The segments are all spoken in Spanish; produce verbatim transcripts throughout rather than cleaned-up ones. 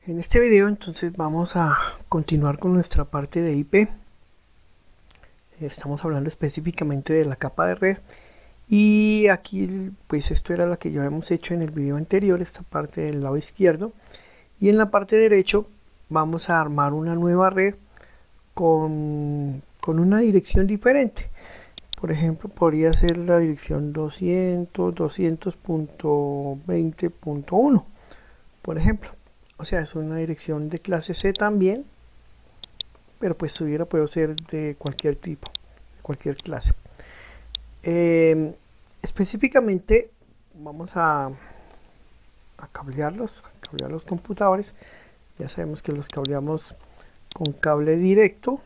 En este video entonces vamos a continuar con nuestra parte de I P. Estamos hablando específicamente de la capa de red y aquí pues esto era la que ya hemos hecho en el video anterior, esta parte del lado izquierdo, y en la parte derecho vamos a armar una nueva red con, con una dirección diferente. Por ejemplo, podría ser la dirección doscientos, doscientos punto veinte punto uno, por ejemplo. O sea, es una dirección de clase C también, pero pues hubiera puede ser de cualquier tipo, de cualquier clase. Eh, específicamente vamos a, a cablearlos, a cablear los computadores. Ya sabemos que los cableamos con cable directo.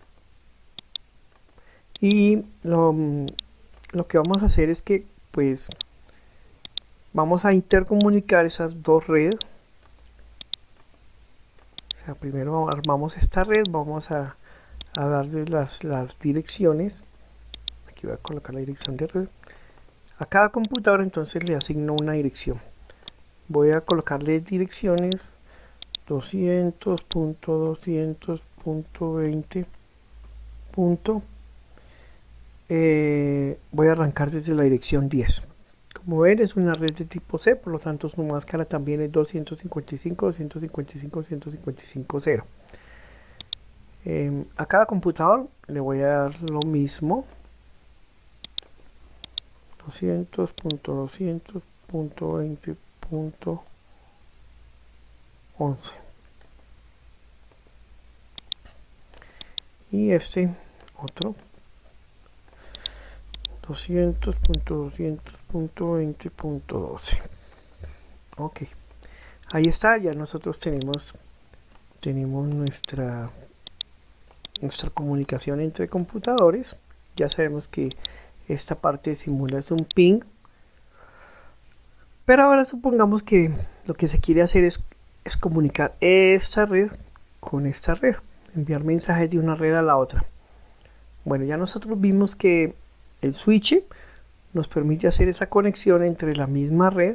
Y lo, lo que vamos a hacer es que pues vamos a intercomunicar esas dos redes. O sea, primero armamos esta red, vamos a, a darle las, las direcciones. Aquí voy a colocar la dirección de red. A cada computador entonces le asigno una dirección. Voy a colocarle direcciones doscientos punto doscientos punto veinte. Eh, voy a arrancar desde la dirección diez. Como ven, es una red de tipo C, por lo tanto su máscara también es doscientos cincuenta y cinco, doscientos cincuenta y cinco, doscientos cincuenta y cinco, cero. Eh, a cada computador le voy a dar lo mismo. doscientos punto doscientos punto veinte punto once. Y este otro. doscientos punto doscientos punto veinte punto doce. Ok. Ahí está, ya nosotros tenemos tenemos nuestra nuestra comunicación entre computadores. Ya sabemos que esta parte simula es un ping, pero ahora supongamos que lo que se quiere hacer es, es comunicar esta red con esta red, enviar mensajes de una red a la otra. Bueno, ya nosotros vimos que el switch nos permite hacer esa conexión entre la misma red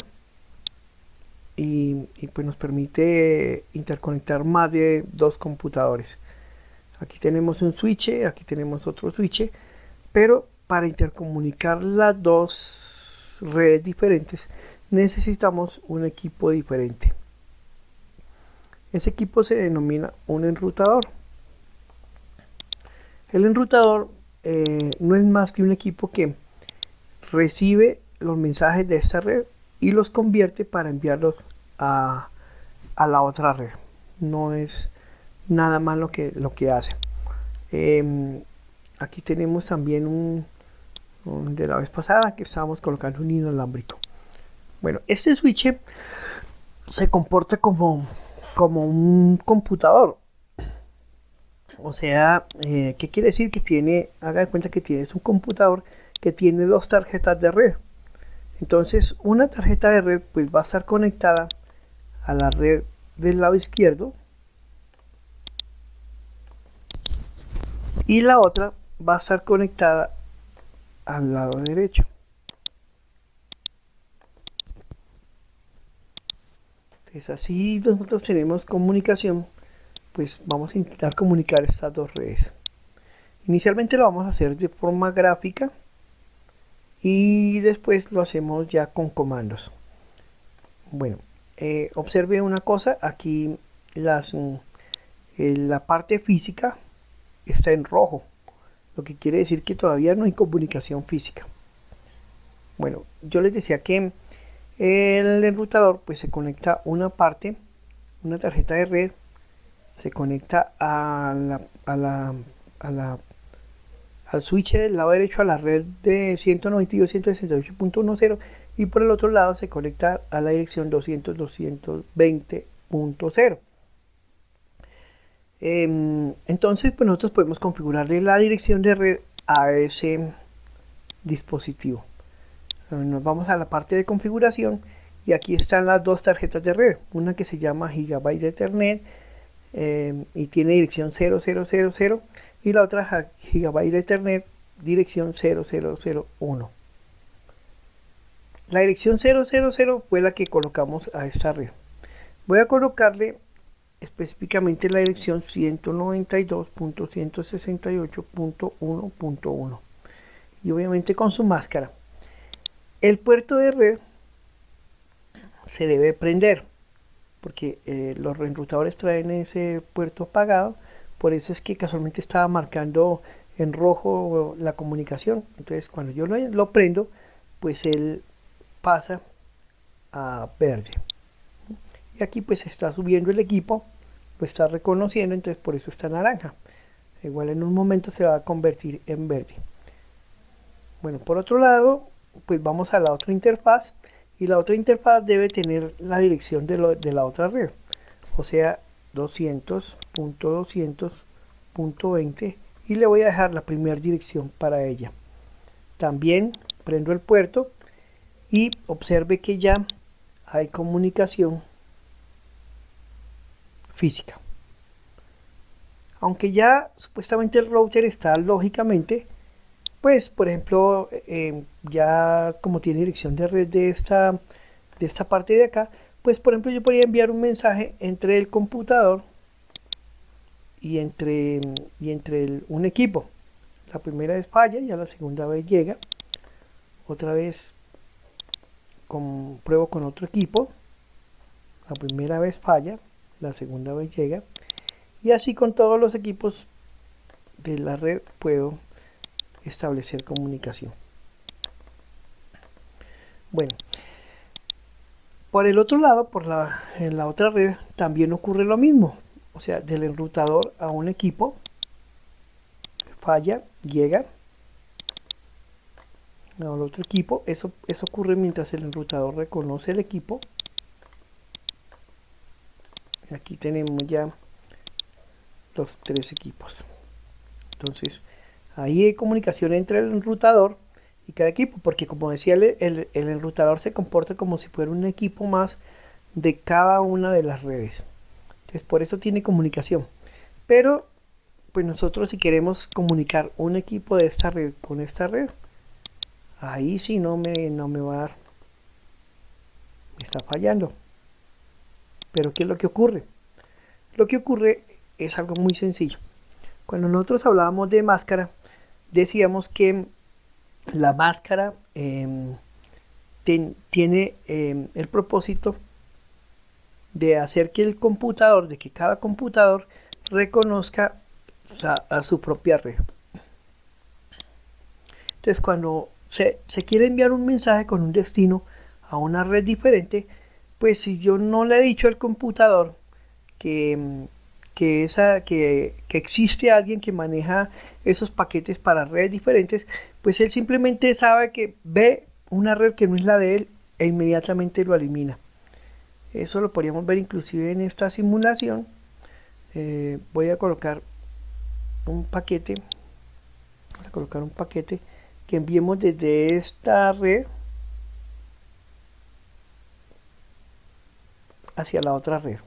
y, y pues nos permite interconectar más de dos computadores. Aquí tenemos un switch, aquí tenemos otro switch, pero para intercomunicar las dos redes diferentes necesitamos un equipo diferente. Ese equipo se denomina un enrutador. El enrutador eh, no es más que un equipo que recibe los mensajes de esta red y los convierte para enviarlos a, a la otra red. No es nada más lo que, lo que hace. Eh, aquí tenemos también un, un de la vez pasada que estábamos colocando un inalámbrico. Bueno, este switch se comporta como, como un computador. O sea, eh, ¿qué quiere decir? Que tiene, haga de cuenta que tienes un computador que tiene dos tarjetas de red. Entonces, una tarjeta de red pues va a estar conectada a la red del lado izquierdo y la otra va a estar conectada al lado derecho. Entonces, así nosotros tenemos comunicación, pues vamos a intentar comunicar estas dos redes. Inicialmente lo vamos a hacer de forma gráfica y después lo hacemos ya con comandos. Bueno, eh, observe una cosa, aquí las, eh, la parte física está en rojo, lo que quiere decir que todavía no hay comunicación física. Bueno, yo les decía que el enrutador pues se conecta una parte, una tarjeta de red, se conecta a la, a la, a la, al switch del lado derecho a la red de ciento noventa y dos punto ciento sesenta y ocho punto diez y por el otro lado se conecta a la dirección doscientos punto doscientos veinte punto cero. Eh, entonces pues nosotros podemos configurarle la dirección de red a ese dispositivo. Nos vamos a la parte de configuración y aquí están las dos tarjetas de red, una que se llama Gigabyte Ethernet eh, y tiene dirección cero cero cero cero y la otra Gigabyte Ethernet dirección cero cero cero uno. La dirección cero cero cero fue la que colocamos a esta red. Voy a colocarle específicamente la dirección ciento noventa y dos punto ciento sesenta y ocho punto uno punto uno y obviamente con su máscara. El puerto de red se debe prender porque eh, los reenrutadores traen ese puerto apagado, por eso es que casualmente estaba marcando en rojo la comunicación. Entonces cuando yo lo, lo prendo, pues él pasa a verde. Y aquí pues está subiendo el equipo, lo está reconociendo, entonces por eso está naranja. Igual en un momento se va a convertir en verde. Bueno, por otro lado, pues vamos a la otra interfaz, y la otra interfaz debe tener la dirección de, lo, de la otra red, o sea, doscientos punto doscientos punto veinte, y le voy a dejar la primera dirección para ella. También prendo el puerto y observe que ya hay comunicación física. Aunque ya supuestamente el router está lógicamente, pues por ejemplo, eh, ya como tiene dirección de red de esta, de esta parte de acá, pues por ejemplo yo podría enviar un mensaje entre el computador y entre, y entre el, un equipo. La primera vez falla, ya la segunda vez llega. Otra vez con, pruebo con otro equipo. La primera vez falla, la segunda vez llega. Y así con todos los equipos de la red puedo establecer comunicación. Bueno, por el otro lado, por la, en la otra red también ocurre lo mismo. O sea, del enrutador a un equipo, falla, llega al otro equipo. Eso, eso ocurre mientras el enrutador reconoce el equipo. Aquí tenemos ya los tres equipos. Entonces, ahí hay comunicación entre el enrutador y cada equipo, porque como decía, el, el, el enrutador se comporta como si fuera un equipo más de cada una de las redes. Entonces, por eso tiene comunicación. Pero, pues nosotros si queremos comunicar un equipo de esta red con esta red, ahí sí no me, no me va a dar. Me está fallando. Pero ¿qué es lo que ocurre? Lo que ocurre es algo muy sencillo. Cuando nosotros hablábamos de máscara, decíamos que la máscara eh, ten, tiene eh, el propósito de hacer que el computador, de que cada computador reconozca, o sea, a su propia red. Entonces, cuando se, se quiere enviar un mensaje con un destino a una red diferente, pues si yo no le he dicho al computador que, que, esa, que, que existe alguien que maneja esos paquetes para redes diferentes, pues él simplemente sabe que ve una red que no es la de él e inmediatamente lo elimina. Eso lo podríamos ver inclusive en esta simulación. Eh, voy a colocar un paquete, voy a colocar un paquete que enviemos desde esta red hacia la otra red.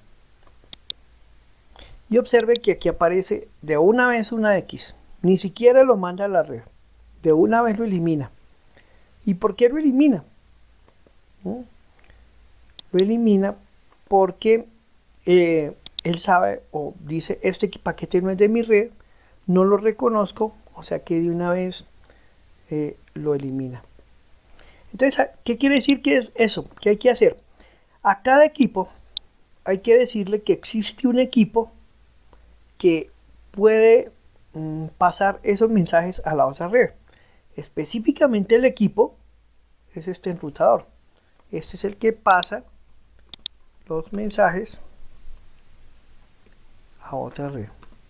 Y observe que aquí aparece de una vez una X, ni siquiera lo manda a la red, de una vez lo elimina. ¿Y por qué lo elimina? ¿Mm? Lo elimina porque eh, él sabe o dice, este paquete no es de mi red, no lo reconozco, o sea que de una vez eh, lo elimina. Entonces, ¿qué quiere decir que es eso? ¿Qué hay que hacer? A cada equipo hay que decirle que existe un equipo que puede mm, pasar esos mensajes a la otra red. Específicamente el equipo es este enrutador. Este es el que pasa los mensajes a otra red.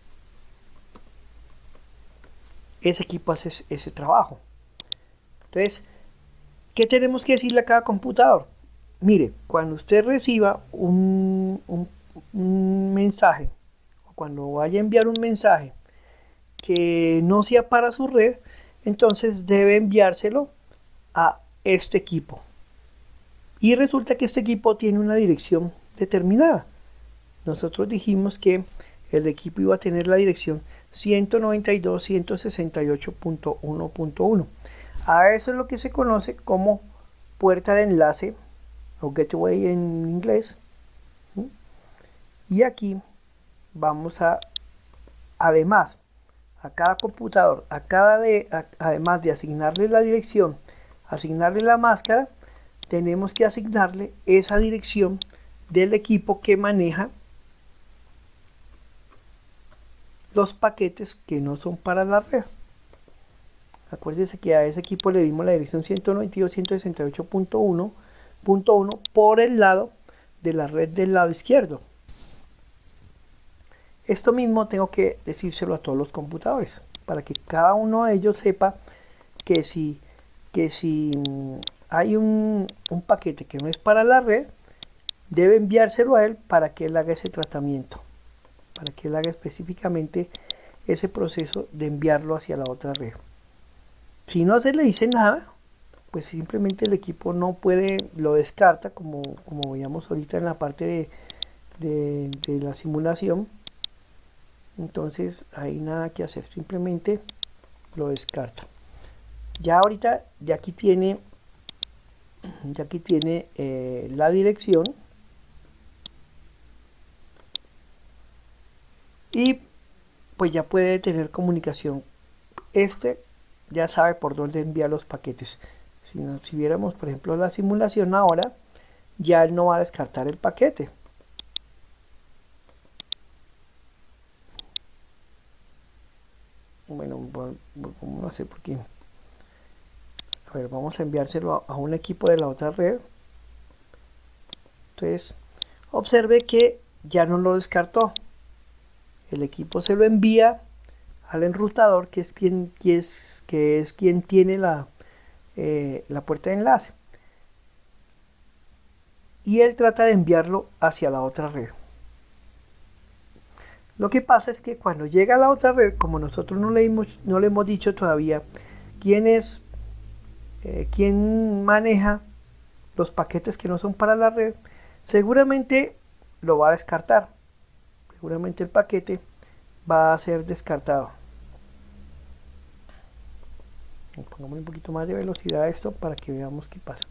Ese equipo hace ese trabajo. Entonces, ¿qué tenemos que decirle a cada computador? Mire, cuando usted reciba un, un, un mensaje, o cuando vaya a enviar un mensaje que no sea para su red, entonces debe enviárselo a este equipo. Y resulta que este equipo tiene una dirección determinada. Nosotros dijimos que el equipo iba a tener la dirección ciento noventa y dos punto ciento sesenta y ocho punto uno punto uno. A eso es lo que se conoce como puerta de enlace o gateway en inglés. Y aquí vamos a, además, a cada computador, a cada de, a, además de asignarle la dirección, asignarle la máscara, tenemos que asignarle esa dirección del equipo que maneja los paquetes que no son para la red. Acuérdense que a ese equipo le dimos la dirección ciento noventa y dos punto ciento sesenta y ocho punto uno punto uno por el lado de la red del lado izquierdo. Esto mismo tengo que decírselo a todos los computadores para que cada uno de ellos sepa que si, que si hay un, un paquete que no es para la red, debe enviárselo a él para que él haga ese tratamiento, para que él haga específicamente ese proceso de enviarlo hacia la otra red. Si no se le dice nada, pues simplemente el equipo no puede, lo descarta, como, como veíamos ahorita en la parte de, de, de la simulación. Entonces hay nada que hacer, simplemente lo descarta. Ya ahorita, ya aquí tiene, ya aquí tiene eh, la dirección. Y pues ya puede tener comunicación. Este ya sabe por dónde enviar los paquetes. Si, no, si viéramos por ejemplo la simulación ahora, ya él no va a descartar el paquete. Bueno, ¿cómo no sé por qué? A ver, vamos a enviárselo a, a un equipo de la otra red. Entonces, observe que ya no lo descartó. El equipo se lo envía al enrutador, que es quien, que es, que es quien tiene la, eh, la puerta de enlace. Y él trata de enviarlo hacia la otra red. Lo que pasa es que cuando llega a la otra red, como nosotros no le hemos, no le hemos dicho todavía quién es, eh, quién maneja los paquetes que no son para la red, seguramente lo va a descartar. Seguramente el paquete va a ser descartado. Pongamos un poquito más de velocidad a esto para que veamos qué pasa.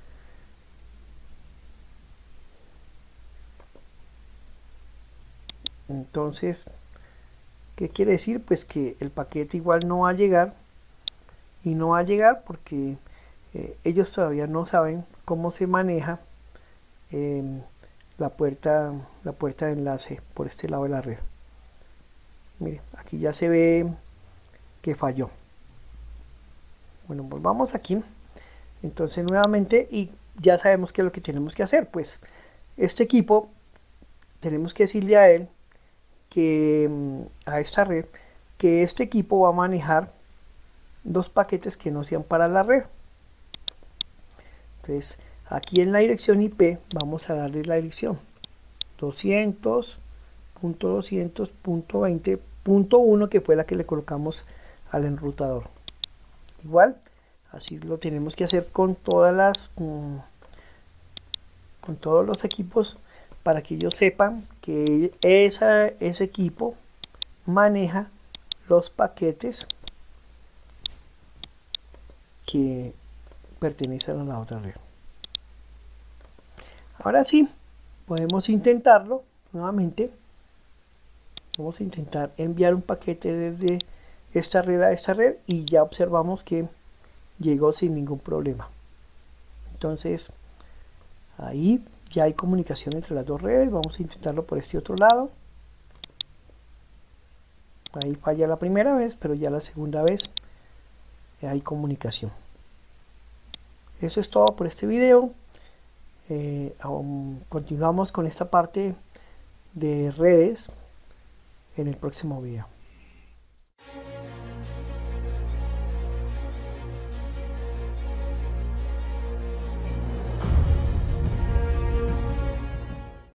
Entonces, ¿qué quiere decir? Pues que el paquete igual no va a llegar, y no va a llegar porque eh, ellos todavía no saben cómo se maneja eh, la puerta, la puerta de enlace por este lado de la red. Mire, aquí ya se ve que falló. Bueno, volvamos aquí. Entonces nuevamente, y ya sabemos qué es lo que tenemos que hacer. Pues este equipo, tenemos que decirle a él que a esta red que este equipo va a manejar dos paquetes que no sean para la red. Entonces aquí en la dirección I P vamos a darle la dirección doscientos punto doscientos punto veinte punto uno, que fue la que le colocamos al enrutador. Igual así lo tenemos que hacer con todas las um, con todos los equipos, para que ellos sepan que esa, ese equipo maneja los paquetes que pertenecen a la otra red. Ahora sí, podemos intentarlo nuevamente. Vamos a intentar enviar un paquete desde esta red a esta red y ya observamos que llegó sin ningún problema. Entonces ahí ya hay comunicación entre las dos redes. Vamos a intentarlo por este otro lado. Ahí falla la primera vez, pero ya la segunda vez hay comunicación. Eso es todo por este video. Eh, um, continuamos con esta parte de redes en el próximo video.